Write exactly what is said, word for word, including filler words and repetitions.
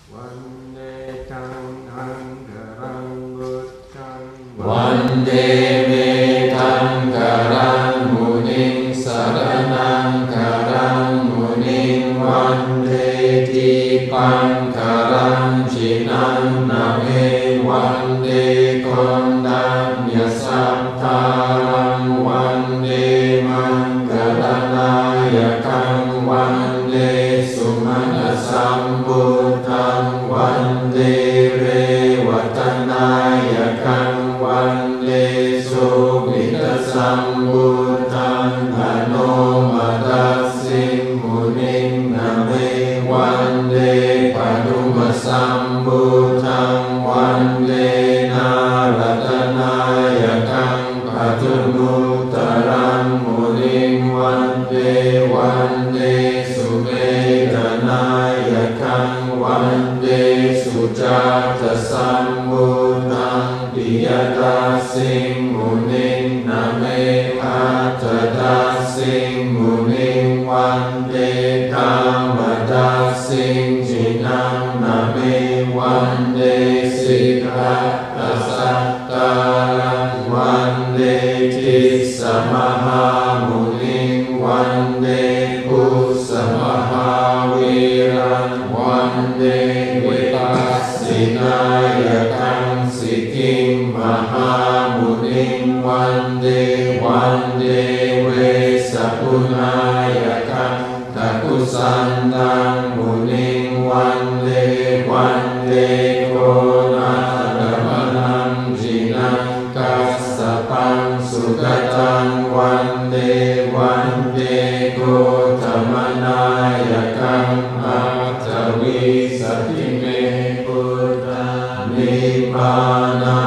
วันเดตังอังกรังบุตตังวันเดเมทังกรังมุนิงสรณังกรังมุนิงวันเดทิปังกรังชินังนาเมวันเดกอนดัญญสัพพารังวันเดมังกรณายกังวันเดสุมาณสัมพุทธังวันเดเรวัตนายกังวันเดสุขิตสัมพุทธังอโนมัตสิมุนิงนาเมวันเดปฐุมสัมพุทธังวันเดนารัตนายกังปัจจุนุตตรังมุนิงวันเดวันเดสุเมธนายกังวันเดสุจาตสัมพุทธังปิยตัสสิมุนิงนาเมอัตถตัสสิมุนิงวันเดกามตัสสิจินังนาเมวันเดสิกขาตัสสัตตารังวันเดทิสมหามุนิงวันเดปุสมหาวีรังวันเดวิปัสสินายกังสิกิงมหามุนิงวันเดวันเดเวสะปุณายกังทักุสันตังมุนิงวันเดวันเดโกนาดมนังจินังกัสสะปังสุกตังวันเดวันเดโกธรรมนายกังอัตถวิสัทธิเมปุตตานิพพานา